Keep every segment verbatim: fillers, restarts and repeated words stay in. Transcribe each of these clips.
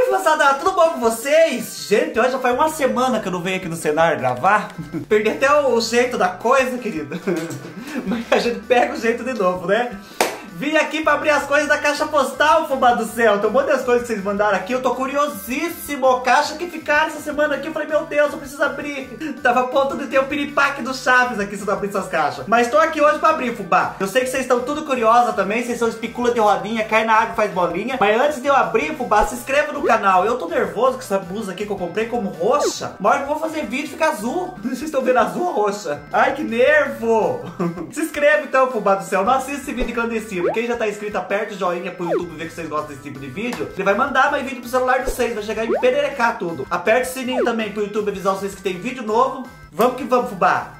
Oi, moçada, tudo bom com vocês? Gente, hoje já faz uma semana que eu não venho aqui no cenário gravar. Perdi até o, o jeito da coisa, querido. Mas a gente pega o jeito de novo, né? Vim aqui pra abrir as coisas da caixa postal, fubá do céu. Tem um monte de coisas que vocês mandaram aqui. Eu tô curiosíssimo. Caixa que ficaram essa semana aqui. Eu falei, meu Deus, eu preciso abrir. Tava a ponto de ter o piripaque do Chaves aqui se eu não abrir essas caixas. Mas tô aqui hoje pra abrir, fubá. Eu sei que vocês estão tudo curiosos também. Vocês são especula de rodinha, cai na água e faz bolinha. Mas antes de eu abrir, fubá, se inscreva no canal. Eu tô nervoso com essa blusa aqui que eu comprei como roxa. Mas hora que eu vou fazer vídeo fica azul. Vocês estão vendo azul ou roxa? Ai, que nervo. Se inscreve então, fubá do céu. Não assista esse vídeo clandestino. Quem já tá inscrito, aperta o joinha pro YouTube ver que vocês gostam desse tipo de vídeo. Ele vai mandar mais vídeo pro celular de vocês, vai chegar e pererecar tudo. Aperta o sininho também pro YouTube avisar vocês que tem vídeo novo. Vamos que vamos, fubá!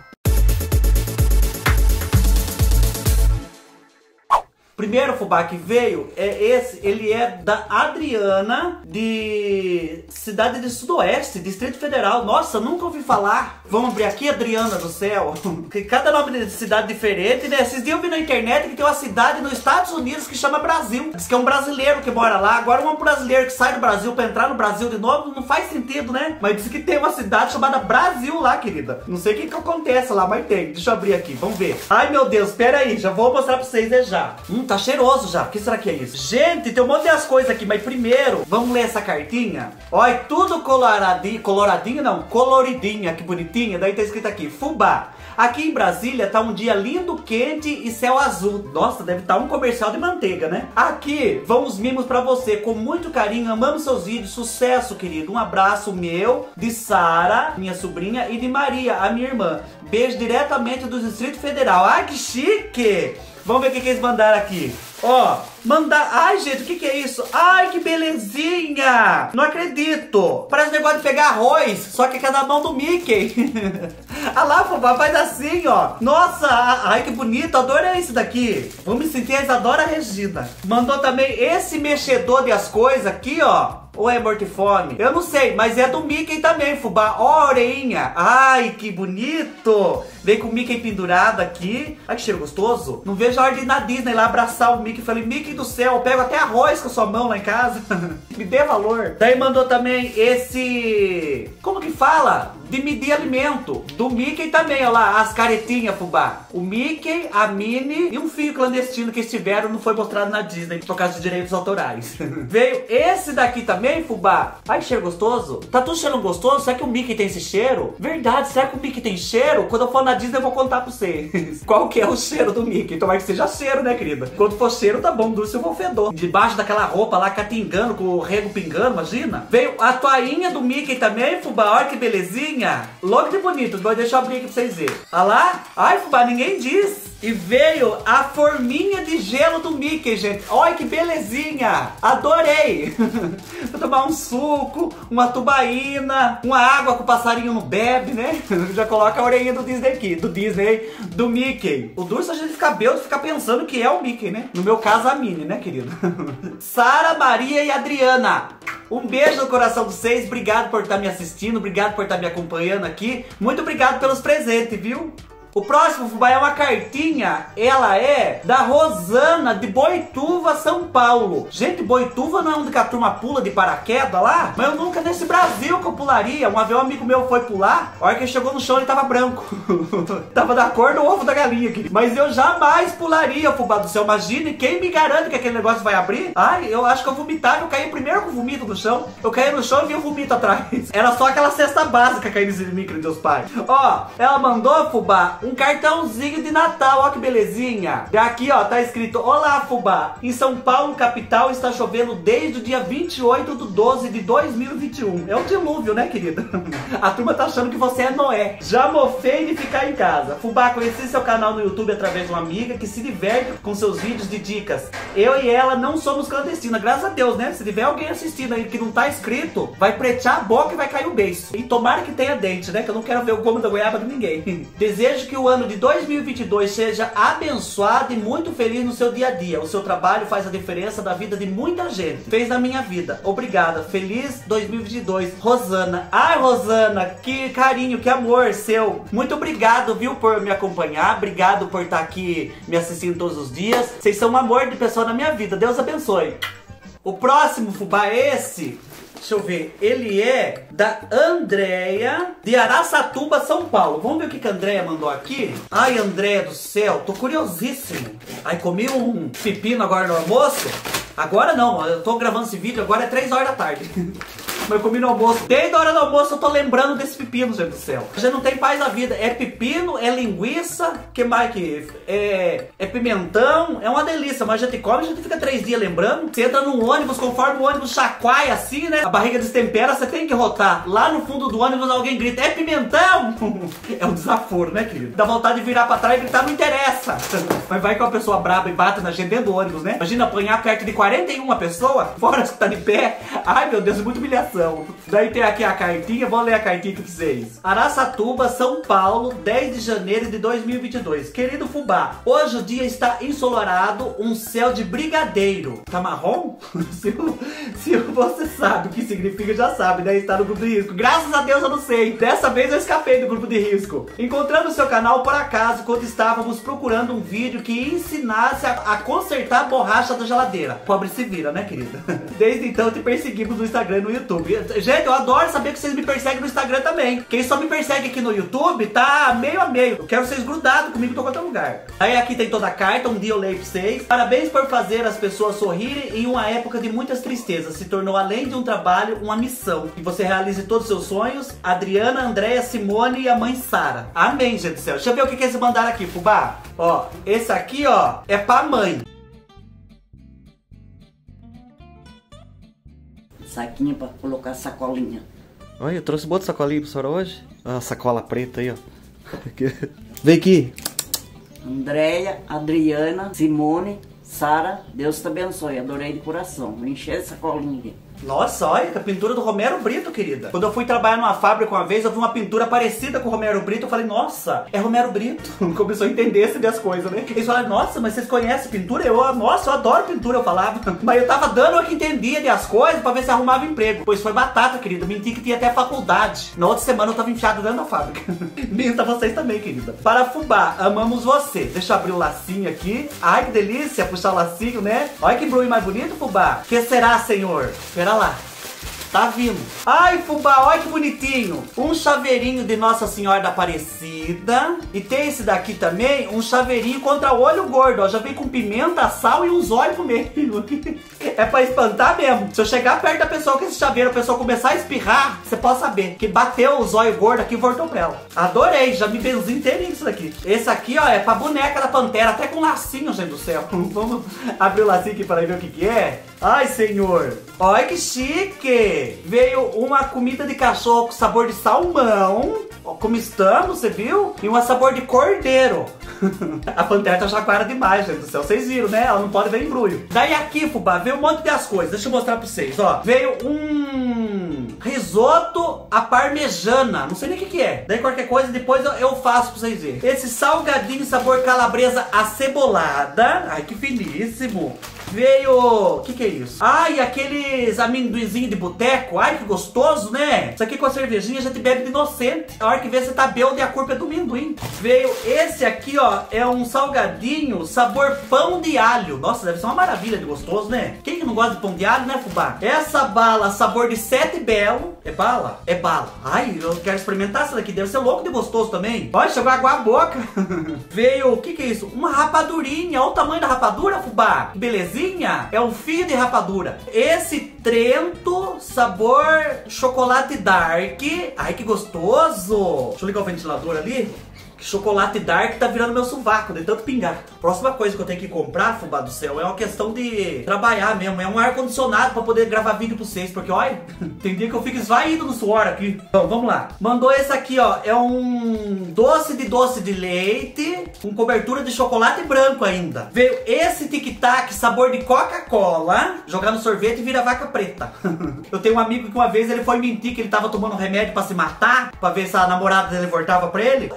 Primeiro fubá que veio é esse, ele é da Adriana, de cidade de Sudoeste, Distrito Federal. Nossa, nunca ouvi falar. Vamos abrir aqui, Adriana do céu. Porque cada nome de cidade diferente, né? Esses dias eu vi na internet que tem uma cidade nos Estados Unidos que chama Brasil. Diz que é um brasileiro que mora lá. Agora um brasileiro que sai do Brasil pra entrar no Brasil de novo, não faz sentido, né? Mas diz que tem uma cidade chamada Brasil lá, querida. Não sei o que que acontece lá, mas tem. Deixa eu abrir aqui, vamos ver. Ai, meu Deus, pera aí, já vou mostrar pra vocês é já. Hum, tá cheiroso já. O que será que é isso? Gente, tem um monte de coisas aqui, mas primeiro, vamos ler essa cartinha? Olha, tudo coloradinho, coloradinho não, coloridinha, que bonitinha. Daí tá escrito aqui, fubá. Aqui em Brasília tá um dia lindo, quente e céu azul. Nossa, deve estar um comercial de manteiga, né? Aqui vão os mimos pra você, com muito carinho, amamos seus vídeos, sucesso, querido. Um abraço meu, de Sara, minha sobrinha, e de Maria, a minha irmã. Beijo diretamente do Distrito Federal. Ai, que chique! Vamos ver o que, que eles mandaram aqui. Ó, mandar... Ai, gente, o que que é isso? Ai, que belezinha! Não acredito! Parece um negócio de pegar arroz, só que é da mão do Mickey. Ah lá, fubá, faz assim, ó. Nossa, ai, que bonito, adorei esse daqui. Vou me sentir a Isadora Regina. Mandou também esse mexedor de as coisas aqui, ó. Ou é mortifome? Eu não sei, mas é do Mickey também, fubá. Ó, a orelhinha. Ai, que bonito. Vem com o Mickey pendurado aqui. Ai, que cheiro gostoso. Não vejo a hora de ir na Disney lá abraçar o Mickey. Falei, Mickey do céu, eu pego até arroz com a sua mão lá em casa. Me dê valor. Daí mandou também esse... Como que fala? De medir alimento. Do Mickey também, ó lá, as caretinhas, fubá. O Mickey, a Minnie e um fio clandestino que estiveram, não foi mostrado na Disney por causa de direitos autorais. Veio esse daqui também, fubá. Ai, que cheiro gostoso. Tá tudo cheirando gostoso? Será que o Mickey tem esse cheiro? Verdade, será que o Mickey tem cheiro? Quando eu for na Disney eu vou contar pra vocês qual que é o cheiro do Mickey. Tomara que seja cheiro, né, querida? Quando for cheiro, tá bom, doce eu vou fedor. Debaixo daquela roupa lá, catingando, com o rego pingando, imagina. Veio a toalhinha do Mickey também, fubá. Olha que belezinha. Logo de bonito, mas deixa eu abrir aqui pra vocês verem. Olha lá. Ai, fubá, ninguém diz. E veio a forminha de gelo do Mickey, gente. Olha que belezinha. Adorei. Vou tomar um suco, uma tubaína, uma água que o passarinho não bebe, né? Já coloca a orelhinha do Disney aqui. Do Disney, do Mickey. O duro é a gente ficar bêbado e ficar pensando que é o Mickey, né? No meu caso, a Minnie, né, querido? Sara, Maria e Adriana. Um beijo no coração de vocês. Obrigado por estar me assistindo. Obrigado por estar me acompanhando aqui. Muito obrigado pelos presentes, viu? O próximo, fubá, é uma cartinha. Ela é da Rosana, de Boituva, São Paulo. Gente, Boituva não é onde que a turma pula de paraquedas lá? Mas eu nunca nesse Brasil que eu pularia. Uma vez um amigo meu foi pular, a hora que ele chegou no chão ele tava branco. Tava da cor do ovo da galinha, querido. Mas eu jamais pularia, fubá do céu. Imagine, quem me garante que aquele negócio vai abrir? Ai, eu acho que eu vomitava, eu caí primeiro com o vomito no chão. Eu caí no chão e vi o vomito atrás. Era só aquela cesta básica caindo em mim, Deus Pai. Ó, ela mandou, fubá, um cartãozinho de Natal, ó que belezinha. E aqui, ó, tá escrito: olá, fubá. Em São Paulo, capital, está chovendo desde o dia vinte e oito de doze de dois mil e vinte e um. É o dilúvio, né, querida? A turma tá achando que você é Noé. Já mofei de ficar em casa. Fubá, conheci seu canal no YouTube através de uma amiga que se diverte com seus vídeos de dicas. Eu e ela não somos clandestinas, graças a Deus, né? Se tiver alguém assistindo aí que não tá inscrito, vai pretear a boca e vai cair o beiço. E tomara que tenha dente, né? Que eu não quero ver o gomo da goiaba de ninguém. Desejo que o ano de dois mil e vinte e dois seja abençoado e muito feliz no seu dia a dia. O seu trabalho faz a diferença da vida de muita gente. Fez na minha vida. Obrigada. Feliz dois mil e vinte e dois. Rosana. Ai, Rosana, que carinho, que amor seu. Muito obrigado, viu, por me acompanhar. Obrigado por estar aqui me assistindo todos os dias. Vocês são um amor de pessoa na minha vida. Deus abençoe. O próximo, fubá, é esse. Deixa eu ver. Ele é da Andréia de Araçatuba, São Paulo. Vamos ver o que, que a Andréia mandou aqui? Ai, Andréia do céu, tô curiosíssimo. Ai, comi um pepino agora no almoço. Agora não, eu tô gravando esse vídeo, agora é três horas da tarde. Mas eu comi no almoço. Desde a hora do almoço eu tô lembrando desse pepino, gente do céu. Já não tem paz na vida. É pepino, é linguiça, que mais que é, é pimentão, é uma delícia. Mas a gente come, a gente fica três dias lembrando. Você entra num ônibus, conforme o ônibus chacoalha assim, né? A barriga destempera, você tem que rotar. Lá no fundo do ônibus alguém grita, é pimentão! É um desaforo, né, querido? Dá vontade de virar pra trás e gritar, não interessa. Mas vai que uma pessoa braba e bate na gente dentro do ônibus, né? Imagina apanhar perto de quarenta e uma pessoas, fora que tá de pé. Ai, meu Deus, é muita humilhação. Daí tem aqui a cartinha, vou ler a cartinha pra vocês. Araçatuba, São Paulo, dez de janeiro de dois mil e vinte e dois. Querido Fubá, hoje o dia está ensolarado, um céu de brigadeiro. Tá marrom? se, se você sabe o que significa, já sabe, né? Está no grupo de risco. Graças a Deus eu não sei. Dessa vez eu escapei do grupo de risco. Encontrando o seu canal por acaso, quando estávamos procurando um vídeo que ensinasse a, a consertar a borracha da geladeira. Pobre se vira, né, querida? Desde então te perseguimos no Instagram e no YouTube. Gente, eu adoro saber que vocês me perseguem no Instagram também. Quem só me persegue aqui no YouTube tá meio a meio. Eu quero vocês grudados comigo em qualquer lugar. Aí aqui tem toda a carta, um dia eu leio pra vocês. Parabéns por fazer as pessoas sorrirem em uma época de muitas tristezas. Se tornou, além de um trabalho, uma missão. Que você realize todos os seus sonhos. Adriana, Andréia, Simone e a mãe Sara. Amém, gente do céu. Deixa eu ver o que, que eles mandaram aqui, Fubá. Ó, esse aqui, ó, é pra mãe. Saquinho pra colocar sacolinha. Olha, eu trouxe um monte de sacolinha pra senhora hoje. Ah, sacola preta aí, ó. Vem aqui. Andréia, Adriana, Simone, Sara, Deus te abençoe. Adorei de coração. Vou encher essa sacolinha aqui. Nossa, olha, a pintura do Romero Brito, querida. Quando eu fui trabalhar numa fábrica uma vez, eu vi uma pintura parecida com o Romero Brito. Eu falei, nossa, é Romero Brito. Começou a entender esse das coisas, né? Eles falaram, nossa, mas vocês conhecem pintura? Eu, nossa, eu adoro pintura, eu falava. Mas eu tava dando o que entendia de as coisas pra ver se arrumava emprego. Pois foi batata, querida. Menti que tinha até faculdade. Na outra semana eu tava enfiado dentro da fábrica. Minta vocês também, querida. Para Fubá, amamos você. Deixa eu abrir o lacinho aqui. Ai, que delícia, puxar o lacinho, né? Olha que embrulho mais bonito, Fubá. Que será, senhor? Espera lá. Tá vindo. Ai, Fubá, olha que bonitinho. Um chaveirinho de Nossa Senhora da Aparecida. E tem esse daqui também, um chaveirinho contra o olho gordo. Ó, já vem com pimenta, sal e uns olhos pro meio. É pra espantar mesmo. Se eu chegar perto da pessoa com esse chaveiro, a pessoa começar a espirrar, você pode saber que bateu os olhos gordos aqui e voltou pra ela. Adorei, já me benzi inteirinho isso daqui. Esse aqui, ó, é pra boneca da Pantera, até com lacinho, gente do céu. Vamos abrir o lacinho aqui para ver o que que é. Ai, senhor. Olha que chique. Veio uma comida de cachorro com sabor de salmão. Ó, como estamos, você viu? E uma sabor de cordeiro. A Pantera tá jaguara demais, gente do céu. Vocês viram, né? Ela não pode ver embrulho. Daí aqui, Fubá, veio um monte de as coisas. Deixa eu mostrar pra vocês, ó. Veio um risoto à parmejana. Não sei nem o que que é. Daí qualquer coisa, depois eu, eu faço pra vocês verem. Esse salgadinho sabor calabresa acebolada. Ai, que finíssimo. Veio... O que que é isso? Ai, aqueles amendoinzinhos de boteco. Ai, que gostoso, né? Isso aqui com a cervejinha a gente bebe de inocente. A hora que vê você tá bêbado e a culpa é do amendoim. Veio esse aqui, ó. É um salgadinho sabor pão de alho. Nossa, deve ser uma maravilha de gostoso, né? Quem que não gosta de pão de alho, né, Fubá? Essa bala sabor de sete belo. É bala? É bala. Ai, eu quero experimentar essa daqui. Deve ser louco de gostoso também. Olha, chegou a aguar a boca. Veio... O que que é isso? Uma rapadurinha. Olha o tamanho da rapadura, Fubá. Que belezinha. É um fio de rapadura. Esse Trento sabor chocolate dark. Ai, que gostoso. Deixa eu ligar o ventilador ali. Que chocolate dark tá virando meu sovaco, de tanto pingar. Próxima coisa que eu tenho que comprar, Fubá do céu, é uma questão de trabalhar mesmo. É um ar-condicionado pra poder gravar vídeo pra vocês. Porque, olha, tem dia que eu fico esvaído no suor aqui. Então, vamos lá. Mandou esse aqui, ó. É um doce de doce de leite com cobertura de chocolate branco ainda. Veio esse tic-tac sabor de Coca-Cola. Jogar no sorvete e vira vaca preta. Eu tenho um amigo que uma vez ele foi mentir que ele tava tomando um remédio pra se matar, pra ver se a namorada dele voltava pra ele. Encheu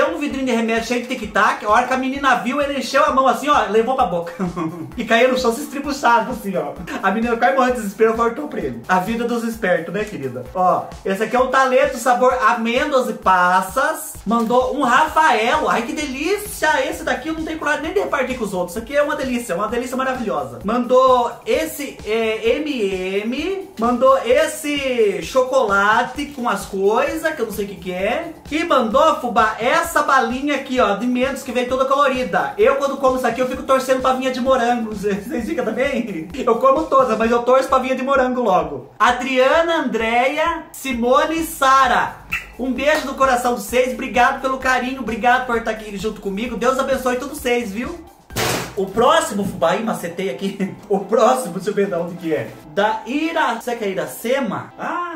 um vidrinho de remédio cheio de tic-tac. A hora que a menina viu, ele encheu a mão assim, ó, levou pra boca. E caiu no chão se estribuchado, assim, ó. A menina quase morreu de desespero, voltou pra ele. A vida dos espertos, né, querida? Ó, esse aqui é o Taleto, sabor amêndoas e passas. Mandou um Rafael. Ai, que delícia! Esse daqui eu não tenho coragem nem de repartir com os outros. Isso aqui é uma delícia, uma delícia maravilhosa. Mandou esse é, M M. Mandou esse chocolate com as coisas, que eu não sei o que que é. E mandou, fubá, essa balinha aqui, ó, de Mentos, que vem toda colorida. Eu, quando como isso aqui, eu fico torcendo pra vinha de morango. Vocês ficam também? Eu como todas, mas eu torço pra vinha de morango logo. Adriana, Andréia, Simone e Sara. Um beijo no coração de vocês. Obrigado pelo carinho, obrigado por estar aqui junto comigo. Deus abençoe todos vocês, viu? O próximo, fubá, aí macetei aqui. O próximo, deixa eu ver de onde que é. Da Ira... Será que é Iracema? Ah...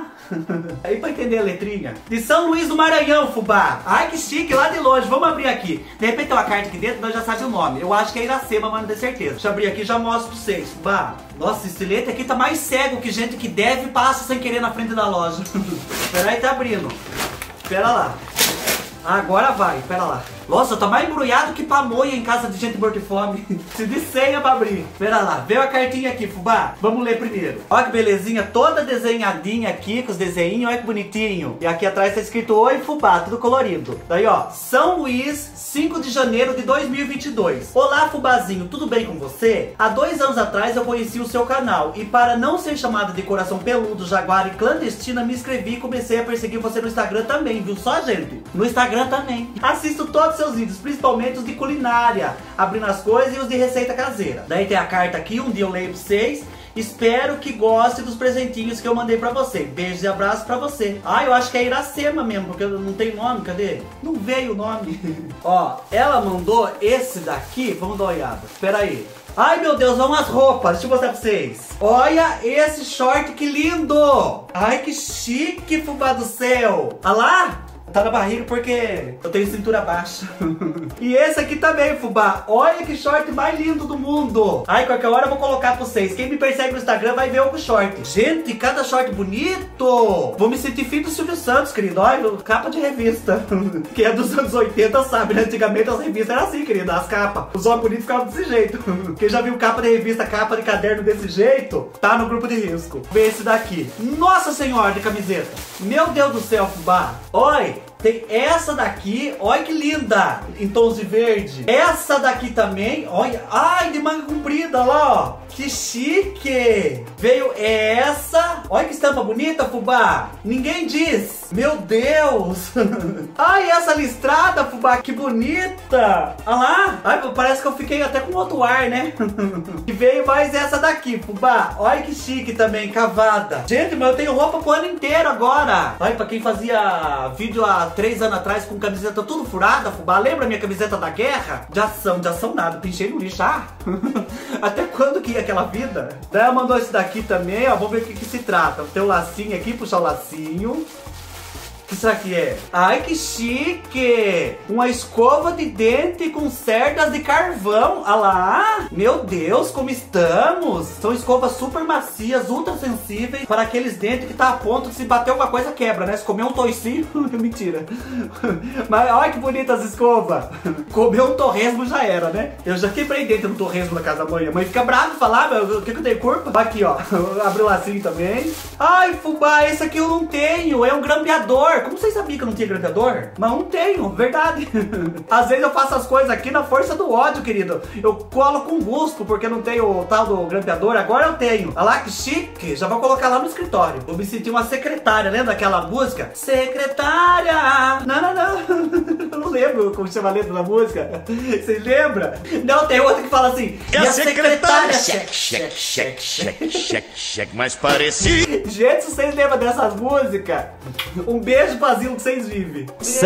Aí pra entender a letrinha. De São Luís do Maranhão, fubá. Ai, que chique, lá de longe. Vamos abrir aqui. De repente tem uma carta aqui dentro, nós já sabemos o nome. Eu acho que é Iracema, mas não tenho certeza. Deixa eu abrir aqui e já mostro pra vocês, fubá. Nossa, esse leite aqui tá mais cego que gente que deve passa sem querer na frente da loja. Espera aí, tá abrindo. Espera lá. Agora vai, pera lá. Nossa, tá mais embrulhado que pamonha em casa de gente morta de fome. Se de senha pra abrir. Pera lá, veio a cartinha aqui, fubá. Vamos ler primeiro. Olha que belezinha, toda desenhadinha aqui, com os desenhinhos, olha que bonitinho. E aqui atrás tá escrito Oi, fubá, tudo colorido. Daí, ó, São Luís, cinco de janeiro de dois mil e vinte e dois. Olá, fubazinho, tudo bem com você? Há dois anos atrás eu conheci o seu canal. E para não ser chamada de coração peludo, jaguar e clandestina, me inscrevi e comecei a perseguir você no Instagram também, viu só, gente? No Instagram também. Assisto todos os seus vídeos, principalmente os de culinária, abrindo as coisas e os de receita caseira. Daí tem a carta aqui, um dia eu leio pra vocês. Espero que goste dos presentinhos que eu mandei pra você. Beijos e abraços pra você. Ah, eu acho que é Iracema mesmo, porque não tem nome, cadê? Não veio o nome. Ó, ela mandou esse daqui, vamos dar uma olhada. Espera aí. Ai, meu Deus, vão as roupas. Deixa eu mostrar pra vocês. Olha esse short, que lindo. Ai, que chique, fubá do céu. Olha lá. Tá na barriga porque eu tenho cintura baixa. E esse aqui também, fubá. Olha que short mais lindo do mundo. Ai, qualquer hora eu vou colocar pra vocês. Quem me persegue no Instagram vai ver o short. Gente, cada short bonito. Vou me sentir filho do Silvio Santos, querido. Olha, capa de revista. Quem é dos anos oitenta sabe, né? Antigamente as revistas eram assim, querido. As capas. Os homens bonitos ficavam desse jeito. Quem já viu capa de revista, capa de caderno desse jeito, tá no grupo de risco. Vê esse daqui. Nossa senhora, de camiseta. Meu Deus do céu, fubá. Olha. Tem essa daqui, olha que linda, em tons de verde. Essa daqui também, olha, ai, de manga comprida, lá, ó. Que chique. Veio essa, olha que estampa bonita, fubá. Ninguém diz, meu Deus. Ai, essa listrada, fubá, que bonita. Olha lá, ai, parece que eu fiquei até com outro ar, né? E veio mais essa daqui, fubá. Olha que chique também, cavada. Gente, mas eu tenho roupa pro ano inteiro agora. Ai, pra quem fazia vídeo há três anos atrás com camiseta tudo furada, fubá, lembra minha camiseta da guerra? De ação, de ação nada, pinchei no lixo. Ah, até quando que ia aquela vida? Daí ela mandou esse daqui também, ó, vamos ver o que que se trata. Tem um lacinho aqui, puxar o lacinho. O que será que é? Ai, que chique! Uma escova de dente com cerdas de carvão. Olha lá! Meu Deus, como estamos! São escovas super macias, ultra sensíveis para aqueles dentes que tá a ponto de se bater alguma coisa quebra, né? Se comer um toicinho, mentira. Mas olha que bonitas as escovas. Comer um torresmo já era, né? Eu já quebrei dente no torresmo na casa da mãe. A mãe fica brava e fala, ah, o que que eu dei culpa? Aqui, ó. Abre o lacinho também. Ai, fubá, esse aqui eu não tenho. É um grampeador. Como vocês sabiam que eu não tinha grampeador? Mas não tenho, verdade. Às vezes eu faço as coisas aqui na força do ódio, querido. Eu colo com gosto, porque não tenho o tal do grampeador. Agora eu tenho. Olha lá, que chique. Já vou colocar lá no escritório. Vou me sentir uma secretária. Lembra aquela música? Secretária. Não, não, não. Eu não lembro como chama a letra da música. Vocês lembram? Não, tem outra que fala assim. E a secretária. Cheque, cheque, cheque, cheque, cheque, cheque, mais parecido. Gente, se vocês lembram dessas músicas, um beijo pro asilo que vocês vivem.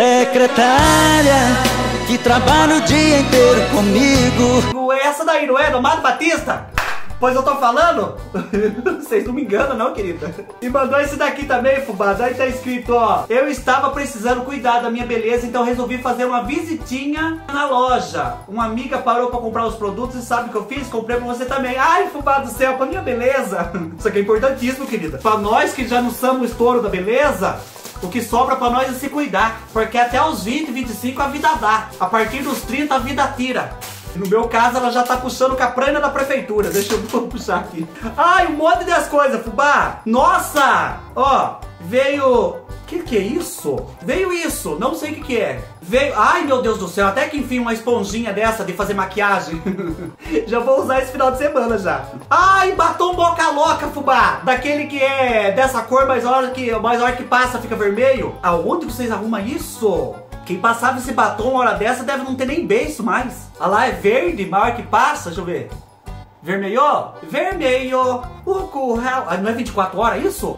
Secretária, que trabalha o dia inteiro comigo. Essa daí, não é? Do Amado Batista? Pois eu tô falando? Vocês não me enganam não, querida. E mandou esse daqui também, fubá. Daí tá escrito, ó. Eu estava precisando cuidar da minha beleza, então resolvi fazer uma visitinha na loja. Uma amiga parou pra comprar os produtos e sabe o que eu fiz? Comprei pra você também. Ai, fubá do céu, pra minha beleza. Isso aqui é importantíssimo, querida. Pra nós que já não somos o estouro da beleza, O que sobra pra nós é se cuidar. Porque até os vinte, vinte e cinco a vida dá. A partir dos trinta a vida tira. No meu caso, ela já tá puxando com a pranha da prefeitura. Deixa eu puxar aqui. Ai, um monte de as coisas, fubá. Nossa! Ó, veio... Que que é isso? Veio isso, não sei o que que é. Veio... Ai, meu Deus do céu, até que enfim uma esponjinha dessa de fazer maquiagem. Já vou usar esse final de semana já. Ai, batom boca louca, fubá. Daquele que é dessa cor, mas a hora que, mais a hora que passa fica vermelho. Aonde vocês arrumam isso? Quem passava esse batom uma hora dessa deve não ter nem beiço mais. Ah lá, é verde, maior que passa, deixa eu ver. Vermelho? Vermelho! O curral... Ah, não é vinte e quatro horas isso?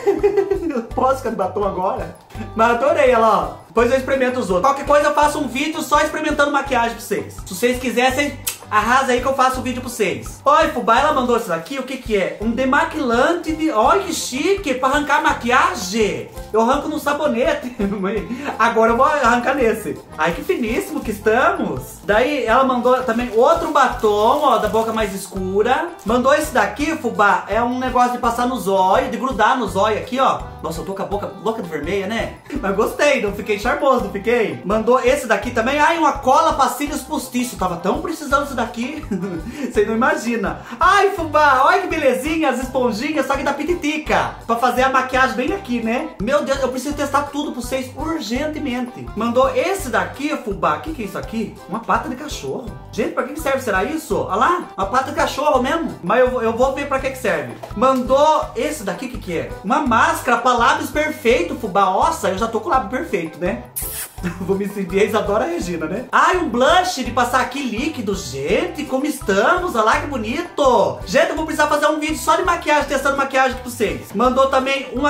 Eu posso ficar de batom agora? Mas adorei ela, ó. Depois eu experimento os outros. Qualquer coisa eu faço um vídeo só experimentando maquiagem pra vocês. Se vocês quisessem, arrasa aí que eu faço o vídeo pra vocês. Olha, fubá, ela mandou isso aqui, o que que é? Um demaquilante de... Olha que chique, pra arrancar maquiagem. Eu arranco no sabonete. Agora eu vou arrancar nesse. Ai, que finíssimo que estamos. Daí ela mandou também outro batom, ó, da boca mais escura. Mandou esse daqui, fubá, é um negócio de passar no zóio, de grudar no zóio aqui, ó. Nossa, eu tô com a boca louca de vermelha, né? Mas gostei, não fiquei charmoso, não fiquei? Mandou esse daqui também. Ai, uma cola pra cílios postiço. Tava tão precisando disso daqui. Você não imagina. Ai, fubá, olha que belezinha, as esponjinhas, só que da pititica. Pra fazer a maquiagem bem aqui, né? Meu Deus, eu preciso testar tudo pra vocês urgentemente. Mandou esse daqui, fubá. O que que é isso aqui? Uma pata de cachorro. Gente, pra que que serve? Será isso? Olha lá, uma pata de cachorro mesmo. Mas eu, eu vou ver pra que que serve. Mandou esse daqui, o que que é? Uma máscara pra lábios perfeito, fubá. Nossa, eu já tô com o lábio perfeito, né? Vou me sentir a Isadora Regina, né? Ai, um blush de passar aqui líquido. Gente, como estamos? Olha lá que bonito. Gente, eu vou precisar fazer um vídeo só de maquiagem, testando maquiagem aqui pra vocês. Mandou também uma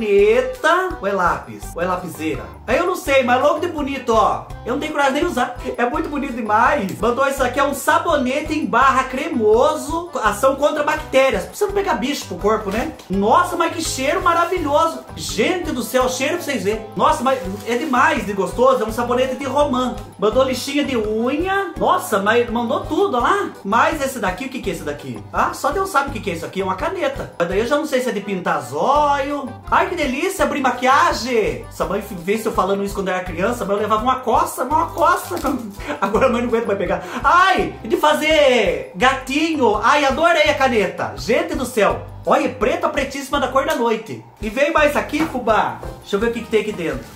caneta. Ou é lápis? Ou é lapiseira? Aí eu não sei, mas logo de bonito, ó. Eu não tenho coragem nem de usar. É muito bonito demais. Mandou isso aqui, é um sabonete em barra cremoso. Ação contra bactérias. Precisa não pegar bicho pro corpo, né? Nossa, mas que cheiro maravilhoso. Gente do céu, cheiro pra vocês verem. Nossa, mas é demais de gostoso. É um sabonete de romã. Mandou lixinha de unha. Nossa, mas mandou tudo, ó lá. Mas esse daqui, o que que é esse daqui? Ah, só Deus sabe o que que é isso aqui. É uma caneta. Mas daí eu já não sei se é de pintar zóio. Ai, que delícia, abrir maquiagem. Essa mãe fez se eu falando isso quando eu era criança, mas eu levava uma coça, uma coça. Agora a mãe não aguenta mais pegar. Ai, de fazer gatinho. Ai, adorei a caneta. Gente do céu. Olha, preta, pretíssima da cor da noite. E veio mais aqui, fubá. Deixa eu ver o que que tem aqui dentro.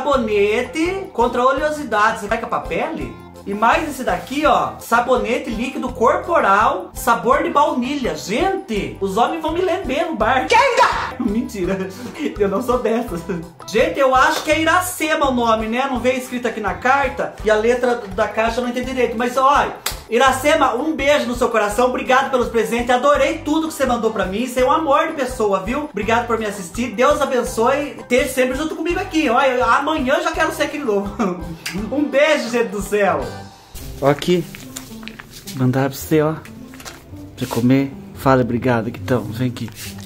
Sabonete contra oleosidade. Você vai com a pele? E mais esse daqui, ó. Sabonete líquido corporal, sabor de baunilha. Gente, os homens vão me lamber no bar. Mentira, eu não sou dessas. Gente, eu acho que é Iracema o nome, né? Não veio escrito aqui na carta. E a letra da caixa eu não entendi direito. Mas, olha, Iracema, um beijo no seu coração. Obrigado pelos presentes. Adorei tudo que você mandou pra mim. Você é um amor de pessoa, viu? Obrigado por me assistir. Deus abençoe. Esteja sempre junto comigo aqui. Olha, amanhã eu já quero ser aqui de novo. Um beijo, gente do céu. Ó aqui. Mandaram pra você, ó. Pra comer. Fala, obrigado. Então, vem aqui.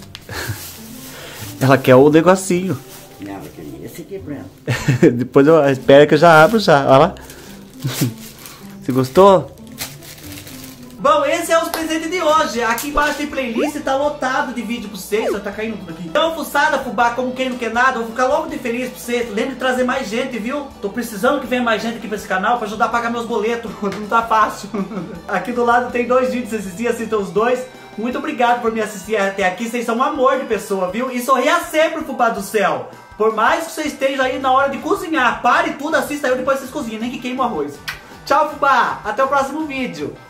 Ela quer o negocinho. Não, eu queria esse aqui pra ela. Depois eu espero que eu já abro já. Olha lá. Você gostou? Bom, esse é os presentes de hoje. Aqui embaixo tem playlist, tá lotado de vídeo pra vocês. Ó, tá caindo tudo aqui. Então, fuçada, fubá, como quem não quer nada. Eu vou ficar logo de feliz pra vocês. Lembre de trazer mais gente, viu? Tô precisando que venha mais gente aqui pra esse canal pra ajudar a pagar meus boletos. Não tá fácil. Aqui do lado tem dois vídeos pra assistir, assistam os dois. Muito obrigado por me assistir até aqui. Vocês são um amor de pessoa, viu? E sorria sempre, fubá do céu. Por mais que vocês estejam aí na hora de cozinhar, pare tudo, assista eu, depois vocês cozinham, nem que queima o arroz. Tchau, fubá! Até o próximo vídeo.